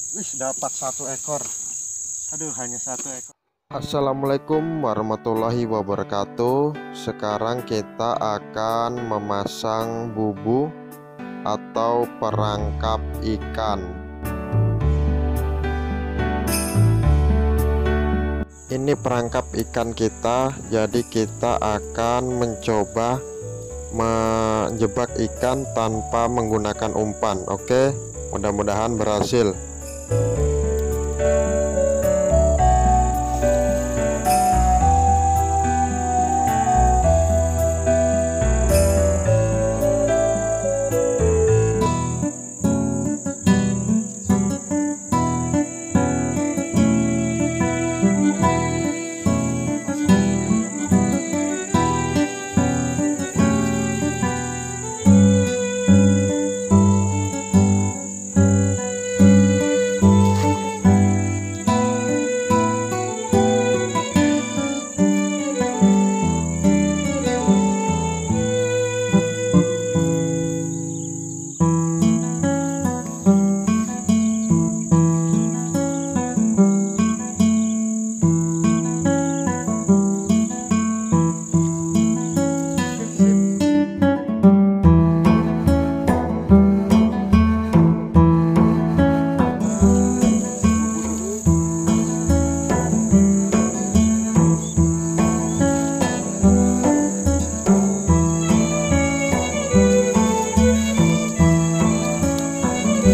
Wih, dapat satu ekor. Aduh, hanya satu ekor. Assalamualaikum warahmatullahi wabarakatuh. Sekarang kita akan memasang bubu atau perangkap ikan. Ini perangkap ikan kita, jadi kita akan mencoba menjebak ikan tanpa menggunakan umpan. Oke, mudah-mudahan berhasil.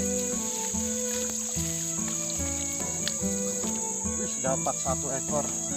Wih, dapat satu ekor.